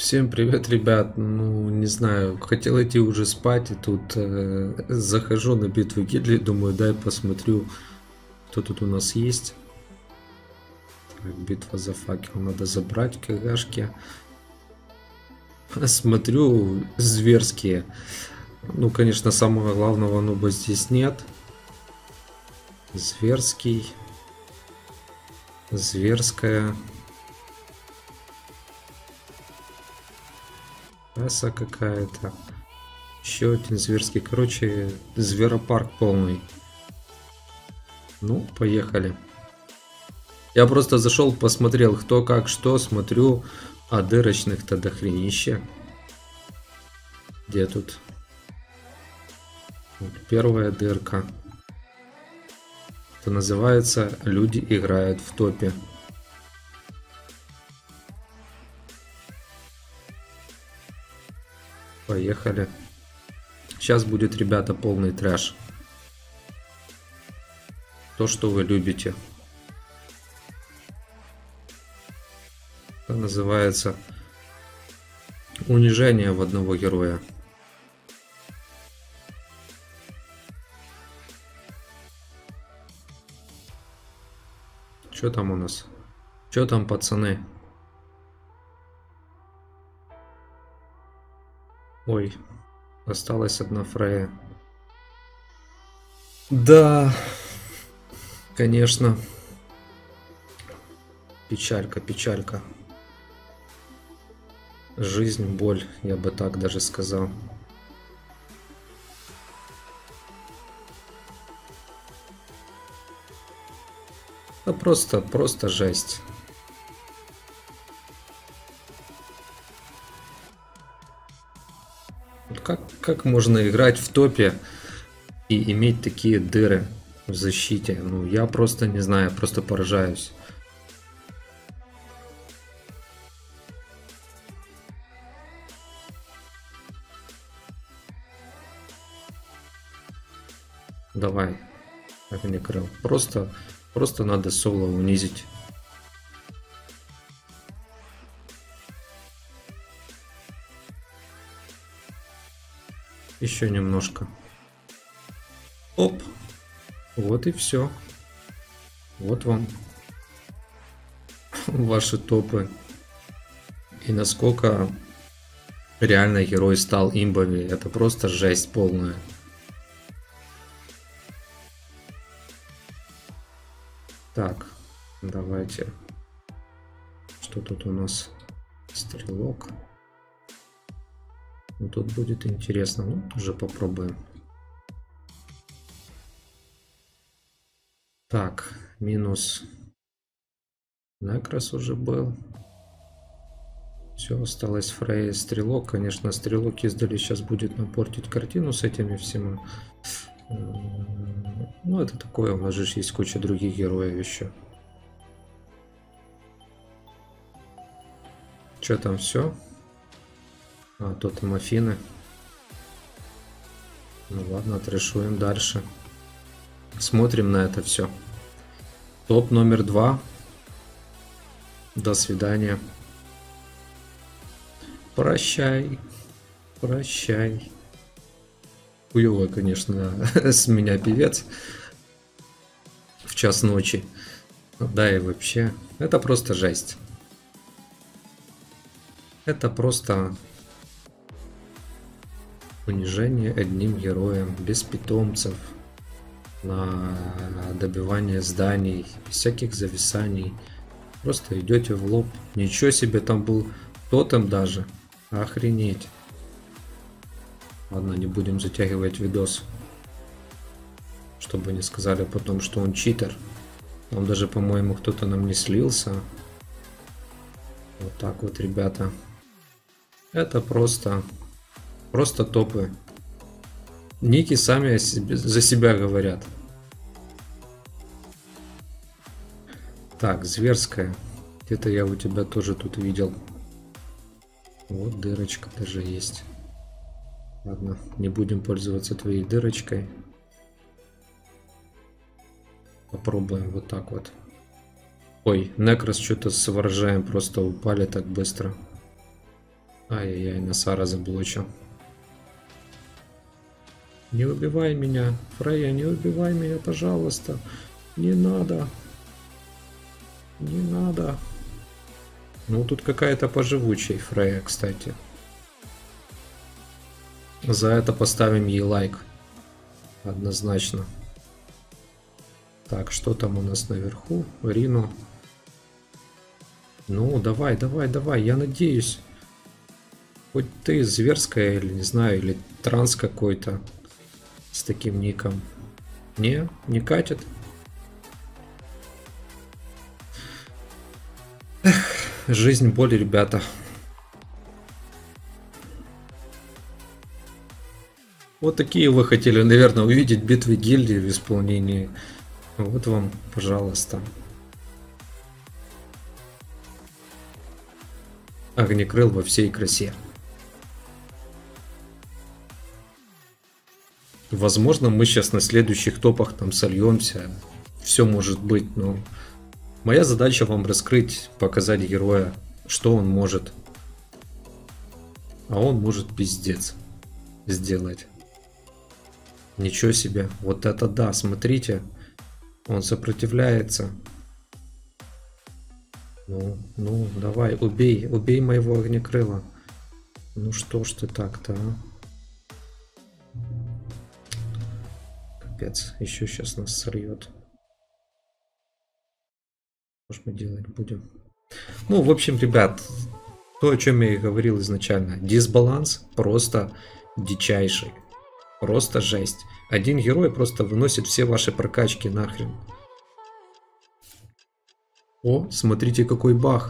Всем привет, ребят. Ну, не знаю, хотел идти уже спать, и тут захожу на битву Гильдии, думаю, дай посмотрю, кто тут у нас есть. Так, битва за факел, надо забрать КГшки. Смотрю, зверские. Ну, конечно, самого главного нуба здесь нет. Зверский. Зверская. Эса какая-то. Еще один зверский. Короче, зверопарк полный. Ну, поехали. Я просто зашел, посмотрел, кто как что, смотрю, а дырочных-то дохренище. Где тут? Вот первая дырка. Это называется «Люди играют в топе». Поехали. Сейчас будет, ребята, полный трэш. То, что вы любите. Это называется унижение в одного героя. Что там у нас? Что там, пацаны? Ой, осталась одна Фрея. Да, конечно. Печалька, печалька. Жизнь, боль, я бы так даже сказал. Да просто жесть. Как можно играть в топе и иметь такие дыры в защите? Ну, я просто не знаю, просто поражаюсь. Давай, Огнекрыл. Просто надо соло унизить. Еще немножко. Оп. Вот и все. Вот вам ваши топы. И насколько реально герой стал имбовый. Это просто жесть полная. Так, давайте. Что тут у нас? Стрелок. Ну, тут будет интересно. Ну, уже попробуем. Так, минус. Некрос уже был. Все, осталось Фрей, стрелок. Конечно, стрелок издали сейчас будет напортить картину с этими всеми. Ну, это такое, у нас же есть куча других героев еще. Что там, все? А, тут и Афины. Ну ладно, трешуем дальше. Смотрим на это все. Топ номер 2. До свидания. Прощай. Прощай. Хуёвый, конечно, с меня певец. В час ночи. Да и вообще. Это просто жесть. Это просто унижение одним героем, без питомцев, на добивание зданий, всяких зависаний. Просто идете в лоб. Ничего себе, там был тотем даже. Охренеть. Ладно, не будем затягивать видос, чтобы не сказали потом, что он читер. Там даже, по-моему, кто-то нам не слился. Вот так вот, ребята. Это просто топы. Ники сами за себя говорят. Так, зверская. Где-то я у тебя тоже тут видел. Вот дырочка даже есть. Ладно, не будем пользоваться твоей дырочкой. Попробуем вот так вот. Ой, Некрос что-то с ворожаем просто упали так быстро. Ай-яй-яй, Насара заблочил. Не убивай меня, Фрейя, не убивай меня, пожалуйста. Не надо. Не надо. Ну, тут какая-то поживучая Фрейя, кстати. За это поставим ей лайк. Однозначно. Так, что там у нас наверху? Рино. Ну, давай, давай, давай, я надеюсь. Хоть ты зверская, или не знаю, или транс какой-то с таким ником. Не катит. Эх, жизнь боли, ребята. Вот такие вы хотели, наверное, увидеть битвы гильдии в исполнении. Вот вам, пожалуйста. Огнекрыл во всей красе. Возможно, мы сейчас на следующих топах там сольемся. Все может быть, но моя задача вам раскрыть, показать героя, что он может. А он может пиздец сделать. Ничего себе. Вот это да, смотрите. Он сопротивляется. Ну, давай, убей моего огнекрыла. Ну что ж ты так-то, а? Капец, еще сейчас нас сольет. Что ж мы делать будем? Ну, в общем, ребят, то, о чем я и говорил изначально. Дисбаланс просто дичайший. Просто жесть. Один герой просто выносит все ваши прокачки нахрен. О, смотрите, какой бах.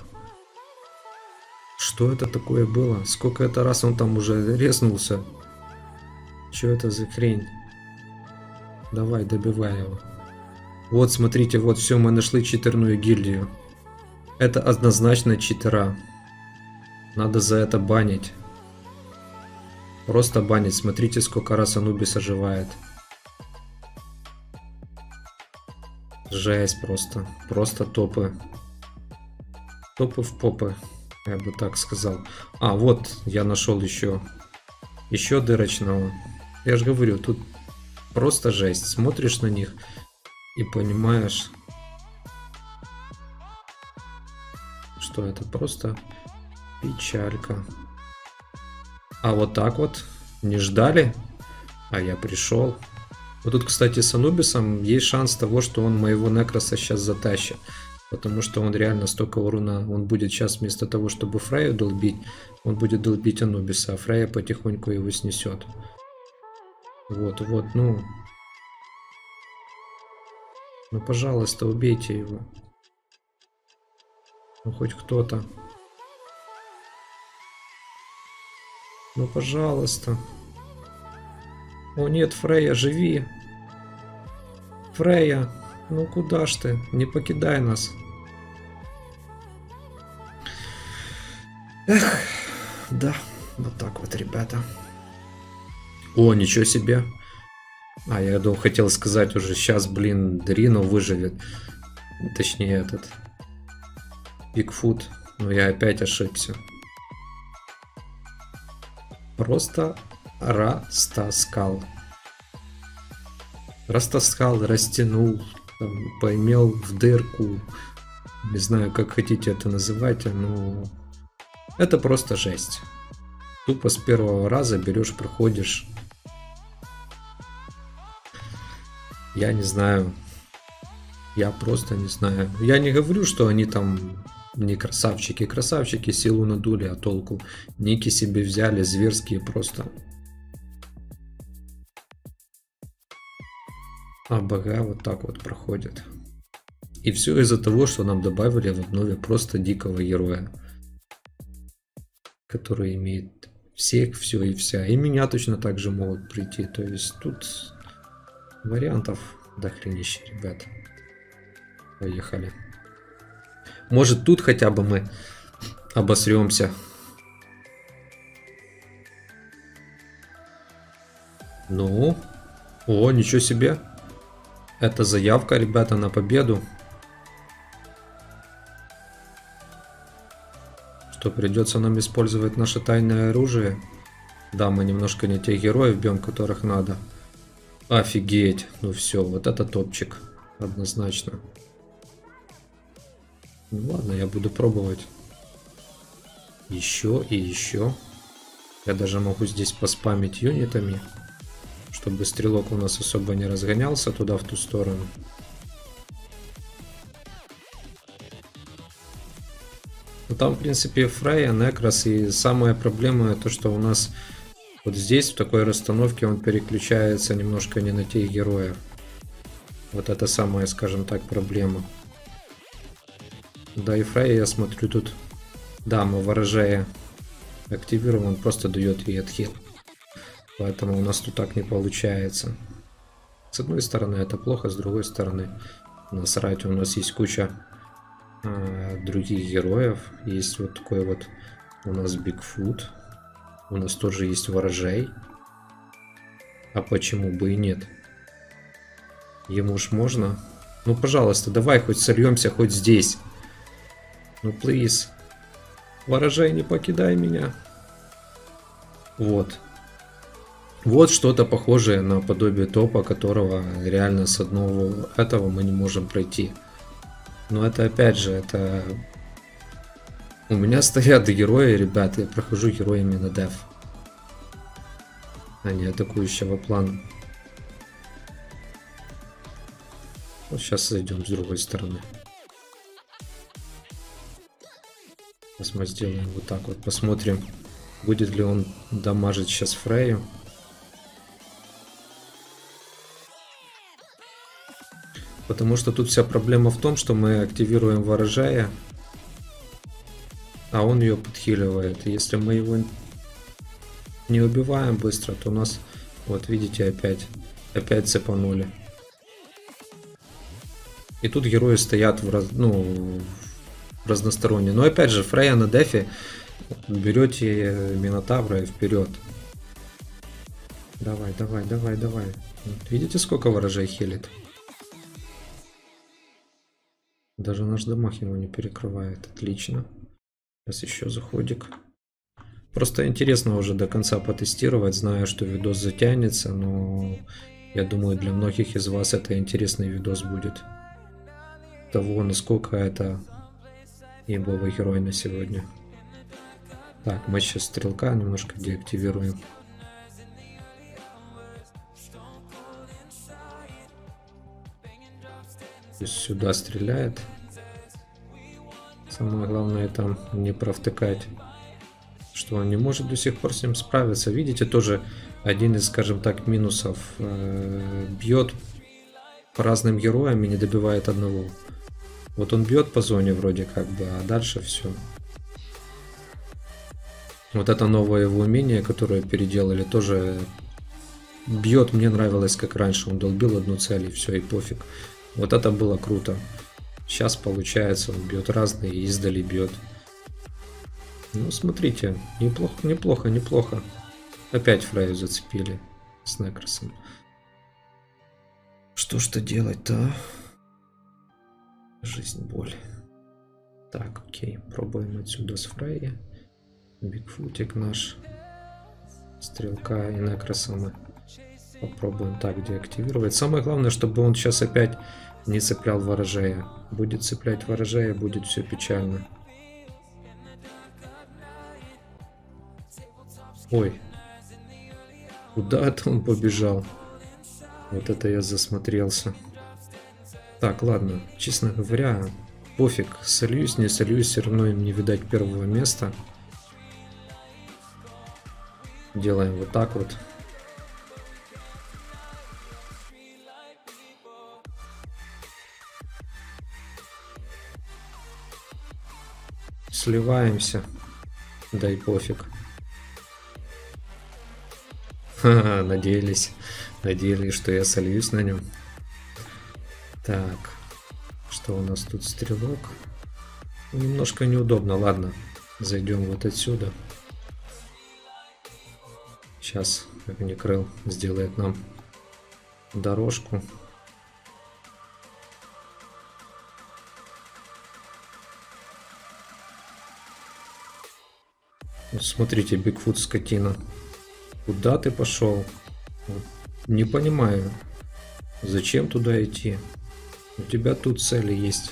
Что это такое было? Сколько это раз он там уже резнулся? Что это за хрень? Давай, добивай его. Вот, смотрите, вот все, мы нашли читерную гильдию. Это однозначно читера. Надо за это банить. Просто банить. Смотрите, сколько раз Анубис оживает. Жесть просто. Просто топы. Топы в попы. Я бы так сказал. А, вот я нашел еще. Еще дырочного. Я же говорю, тут просто жесть. Смотришь на них и понимаешь, что это просто печалька. А вот так вот. Не ждали? А я пришел. Вот тут, кстати, с Анубисом есть шанс того, что он моего Некроса сейчас затащит. Потому что он реально столько урона. Он будет сейчас вместо того, чтобы Фрейю долбить, он будет долбить Анубиса, а Фрейя потихоньку его снесет. Вот, ну. Ну, пожалуйста, убейте его. Ну, хоть кто-то. Ну, пожалуйста. О, нет, Фрейя, живи. Фрейя, ну куда ж ты? Не покидай нас. Эх, да, вот так вот, ребята. О, ничего себе. А, я хотел сказать уже, сейчас, блин, Рино выживет. Точнее, этот Бигфут. Но я опять ошибся. Просто растаскал. Растаскал, растянул, там, поймел в дырку. Не знаю, как хотите это называть, но это просто жесть. Тупо с первого раза берешь, проходишь. Я не знаю. Я просто не знаю. Я не говорю, что они там не красавчики. Красавчики силу надули, а толку? Ники себе взяли, зверские просто. А бога вот так вот проходят. И все из-за того, что нам добавили в обнове просто дикого героя. Который имеет всех, все и вся. И меня точно так же могут прийти. То есть тут вариантов дохренища, ребят. Поехали. Может, тут хотя бы мы обосремся. Ну. О, ничего себе. Это заявка, ребята, на победу. Что, придется нам использовать наше тайное оружие? Да, мы немножко не тех героев бьем, которых надо. Офигеть. Ну все, вот это топчик. Однозначно. Ну ладно, я буду пробовать. Еще и еще. Я даже могу здесь поспамить юнитами, чтобы стрелок у нас особо не разгонялся туда, в ту сторону. Ну, там, в принципе, Фрейя, Некрос, и самая проблема то, что у нас вот здесь, в такой расстановке, он переключается немножко не на тех героев. Вот это самая, скажем так, проблема. Да, и Фрейя, я смотрю, тут... Да, мы ворожая активируем, он просто дает ей отхил. Поэтому у нас тут так не получается. С одной стороны это плохо, с другой стороны насрать. У нас есть куча других героев. Есть вот такой вот у нас Бигфут. У нас тоже есть ворожей. А почему бы и нет? Ему ж можно. Ну, пожалуйста, давай хоть сольемся хоть здесь. Ну, плиз. Ворожей, не покидай меня. Вот. Вот что-то похожее на подобие топа, которого реально с одного этого мы не можем пройти. Но это опять же, это... У меня стоят герои, ребят, я прохожу героями на деф. А не атакующего плана. Вот сейчас зайдем с другой стороны. Сейчас мы сделаем вот так вот, посмотрим, будет ли он дамажить сейчас Фрейю. Потому что тут вся проблема в том, что мы активируем ворожая, а он ее подхиливает. И если мы его не убиваем быстро, то у нас, вот видите, опять цепанули. И тут герои стоят в разносторонне. Но опять же, Фрейя на дефе, берете Минотавра и вперед. Давай, давай, давай, давай. Вот, видите, сколько ворожей хилит? Даже наш дамаг его не перекрывает. Отлично. Сейчас еще заходик. Просто интересно уже до конца потестировать. Знаю, что видос затянется, но я думаю, для многих из вас это интересный видос будет. Того, насколько это имбовый герой на сегодня. Так, мы сейчас стрелка немножко деактивируем. Сюда стреляет. Самое главное там не провтыкать, что он не может до сих пор с ним справиться. Видите, тоже один из, скажем так, минусов. Бьет по разным героям и не добивает одного. Вот он бьет по зоне вроде как бы, а дальше все. Вот это новое его умение, которое переделали, тоже бьет. Мне нравилось, как раньше он долбил одну цель и все, и пофиг. Вот это было круто. Сейчас получается, он бьет разные, и издали бьет. Ну, смотрите, неплохо, неплохо, неплохо. Опять Фрейю зацепили с Некросом. Что делать-то? Жизнь, боль. Так, окей, пробуем отсюда с Фрейи. Бигфутик наш. Стрелка и Некроса мы попробуем так деактивировать. Самое главное, чтобы он сейчас опять не цеплял ворожея. Будет цеплять ворожея, будет все печально. Ой. Куда это он побежал? Вот это я засмотрелся. Так, ладно. Честно говоря, пофиг. Сольюсь, не сольюсь, все равно им не видать первого места. Делаем вот так вот. Сливаемся. Да и пофиг. Ха-ха, надеялись, что я сольюсь на нем. Так, что у нас тут стрелок? Немножко неудобно, ладно. Зайдем вот отсюда. Сейчас Огнекрыл сделает нам дорожку. Вот смотрите, Бигфут скотина. Куда ты пошел? Вот не понимаю, зачем туда идти? У тебя тут цели есть.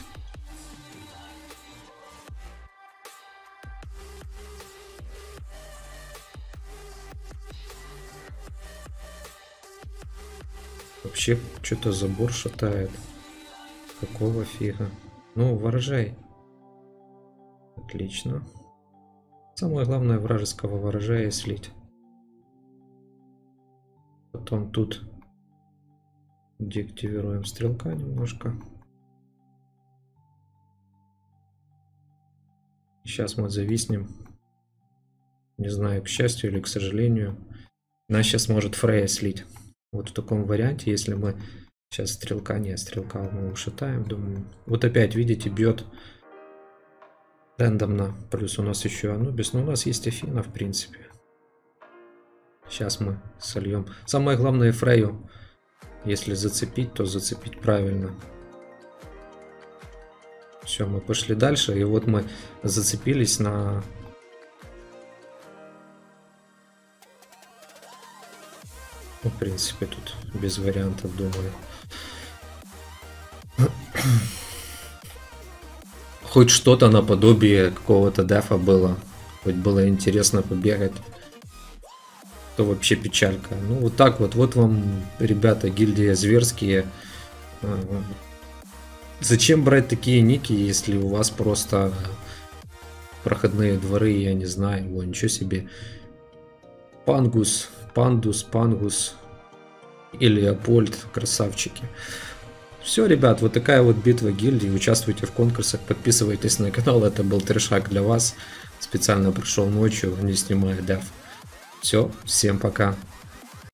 Вообще что-то забор шатает. Какого фига? Ну, ворожай. Отлично. Самое главное вражеского ворожая слить. Потом тут деактивируем стрелка немножко. Сейчас мы зависнем. Не знаю, к счастью или к сожалению. Нас сейчас может Фрея слить. Вот в таком варианте, если мы сейчас стрелка мы ушатаем, думаю. Вот опять, видите, бьет рандомно. Плюс у нас еще Анубис. Но у нас есть Афина, в принципе. Сейчас мы сольем. Самое главное Фрею. Если зацепить, то зацепить правильно. Все, мы пошли дальше. И вот мы зацепились на... Ну, в принципе, тут без вариантов, думаю. Хоть что-то наподобие какого-то дефа было. Хоть было интересно побегать. То вообще печалька. Ну, вот так вот. Вот вам, ребята, гильдия зверские. Зачем брать такие ники, если у вас просто проходные дворы, я не знаю, его ничего себе. Пангус, Пандус и Леопольд, красавчики. Все, ребят, вот такая вот битва гильдии. Участвуйте в конкурсах, подписывайтесь на канал. Это был трешак для вас. Специально пришел ночью, не снимая деф. Все, всем пока.